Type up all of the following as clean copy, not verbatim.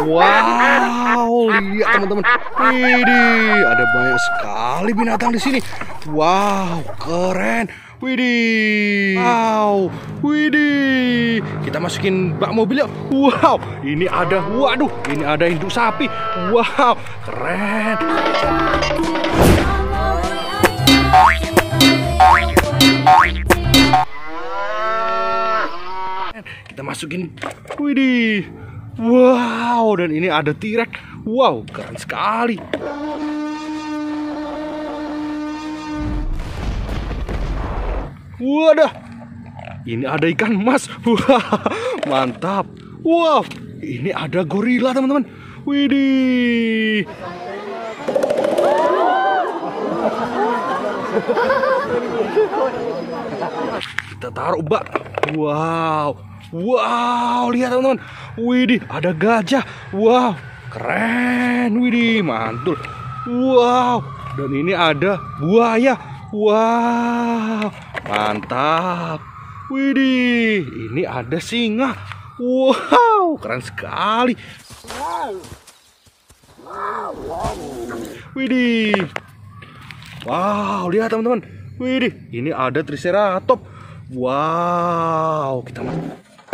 Wow, lihat teman-teman. Widih, ada banyak sekali binatang di sini. Wow, keren. Widih. Wow, widih. Kita masukin bak mobil yuk. Wow, ini ada. Waduh, ini ada induk sapi. Wow, keren. Kita masukin. Widih. Wow, dan ini ada T-Rex. Wow, keren sekali. Wadah, ini ada ikan mas. Wah, mantap. Wow, ini ada gorila teman-teman. Widih. Kita taruh bak. Wow, wow, lihat teman-teman. Widih, ada gajah. Wow, keren. Widih, mantul. Wow, dan ini ada buaya. Wow, mantap. Widih, ini ada singa. Wow, keren sekali. Widih. Wow, lihat teman-teman. Widih, ini ada triceratops. Wow, kita masuk.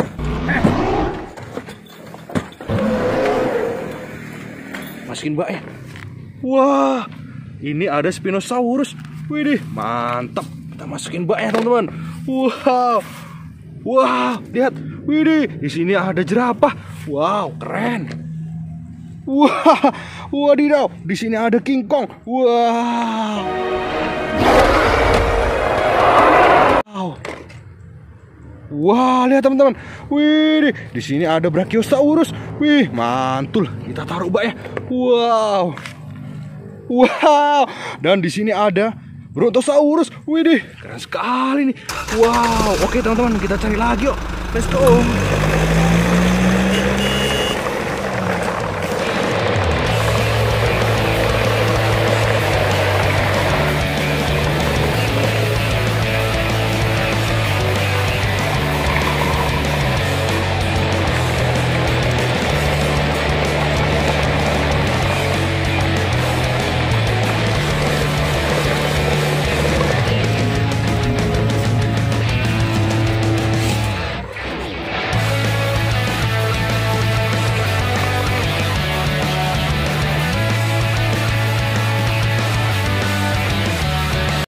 Masukin baknya. Wah, ini ada Spinosaurus. Widih, mantap. Kita masukin baknya teman-teman. Wow, wow, lihat. Widih, di sini ada jerapah. Wow, keren. Wah, wadidaw, di sini ada King Kong. Wow. Wow. Wah, lihat teman-teman. Wih, di sini ada Brachiosaurus. Wih, mantul. Kita taruh baknya. Wow. Wow. Dan di sini ada Brontosaurus. Wih, keren sekali nih. Wow. Oke, teman-teman, kita cari lagi yuk. Let's go.